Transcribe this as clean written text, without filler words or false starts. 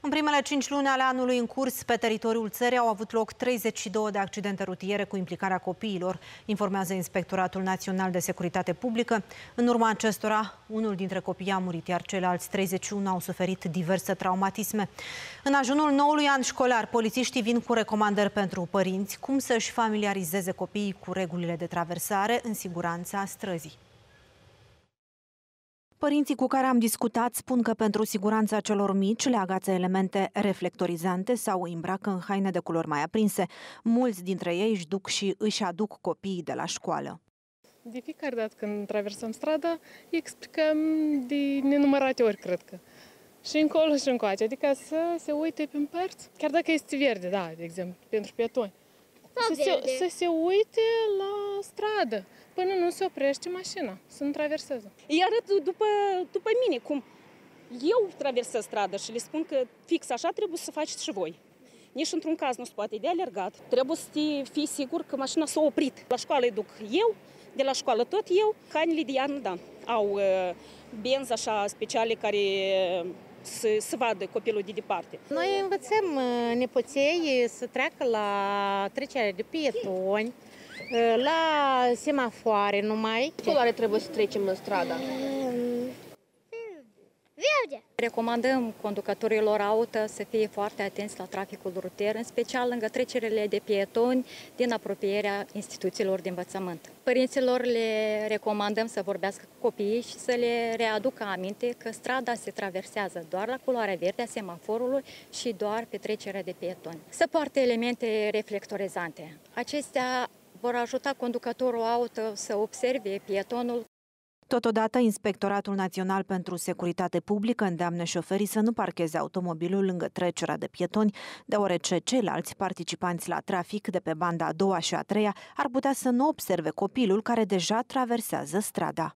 În primele 5 luni ale anului în curs, pe teritoriul țării au avut loc 32 de accidente rutiere cu implicarea copiilor, informează Inspectoratul Național de Securitate Publică. În urma acestora, unul dintre copii a murit, iar ceilalți 31 au suferit diverse traumatisme. În ajunul noului an școlar, polițiștii vin cu recomandări pentru părinți cum să-și familiarizeze copiii cu regulile de traversare în siguranța străzii. Părinții cu care am discutat spun că pentru siguranța celor mici le agață elemente reflectorizante sau îi îmbracă în haine de culori mai aprinse. Mulți dintre ei își aduc copiii de la școală. De fiecare dată când traversăm strada, îi explicăm de nenumărate ori, cred că. Și încolo și încoace, adică să se uite pe părți, chiar dacă este verde, da, de exemplu, pentru pietoni. Să se uite la stradă, până nu se oprește mașina, să nu traverseze. Îi arăt după mine cum eu traversez strada și le spun că fix așa trebuie să faceți și voi. Nici într-un caz nu se poate de alergat. Trebuie să fii sigur că mașina s-a oprit. La școală îi duc eu, de la școală tot eu. Hainele de iarnă, da, au benzi așa speciale care să vadă copilul de departe. Noi învățăm nepoței să treacă la trecerea de pietoni, la semafoare numai. Ce culoare trebuie să trecem în strada? Verde! Recomandăm conducătorilor auto să fie foarte atenți la traficul rutier, în special lângă trecerile de pietoni din apropierea instituțiilor de învățământ. Părinților le recomandăm să vorbească cu copiii și să le readucă aminte că strada se traversează doar la culoarea verde a semaforului și doar pe trecerea de pietoni. Să poarte elemente reflectorizante. Acestea vor ajuta conducătorul auto să observe pietonul. Totodată, Inspectoratul Național pentru Securitate Publică îndeamnă șoferii să nu parcheze automobilul lângă trecerea de pietoni, deoarece ceilalți participanți la trafic de pe banda a doua și a treia ar putea să nu observe copilul care deja traversează strada.